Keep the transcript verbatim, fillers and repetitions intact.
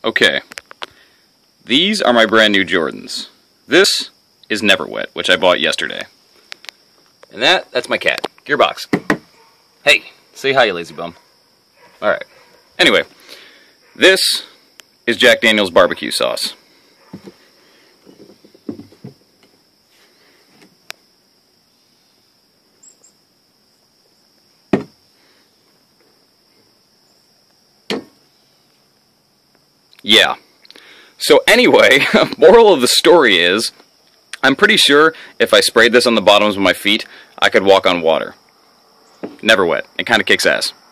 Okay. These are my brand new Jordans. This is Never Wet, which I bought yesterday. And that, that's my cat, Gearbox. Hey, say hi, you lazy bum. Alright. Anyway, this is Jack Daniel's barbecue sauce. Yeah. So anyway, moral of the story is, I'm pretty sure if I sprayed this on the bottoms of my feet, I could walk on water. Never Wet. It kind of kicks ass.